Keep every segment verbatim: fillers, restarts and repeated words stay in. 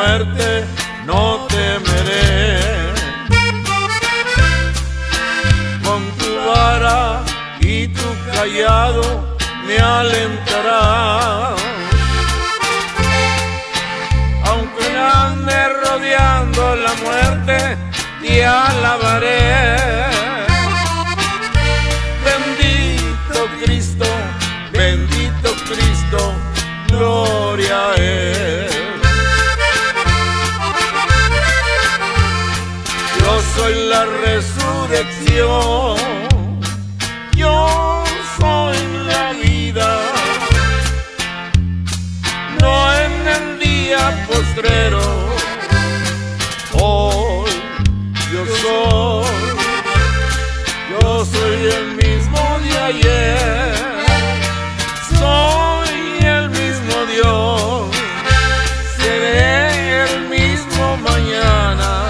muerte no temeré. Con tu vara y tu callado me alentará. Aunque me ande rodeando la muerte, te alabaré. Bendito Cristo, bendito Cristo, gloria a Él. Yo soy la resurrección, yo soy la vida. No en el día postrero, hoy yo soy, yo soy el mismo de ayer, soy el mismo Dios, seré el mismo mañana,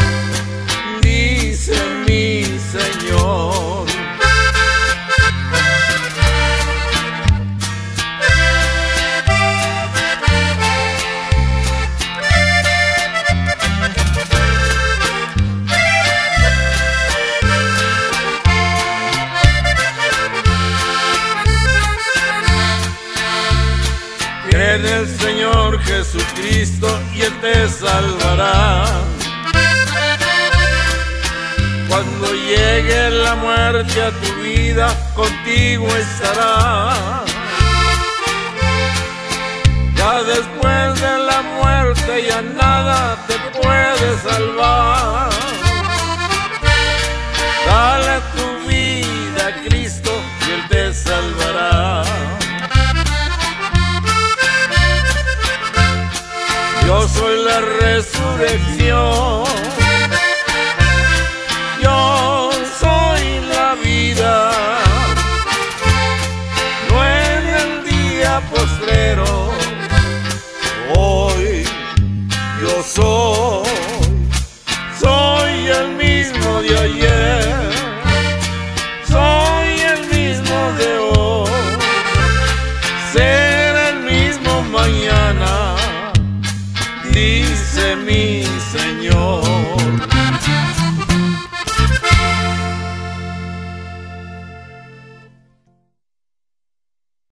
dice mi Señor. Cree en el Señor Jesucristo y Él te salvará. Cuando llegue la muerte a tu vida, contigo estará. Ya después de la muerte ya nada te puede salvar. Dale tu vida a Cristo y Él te salvará. Yo soy la resurrección,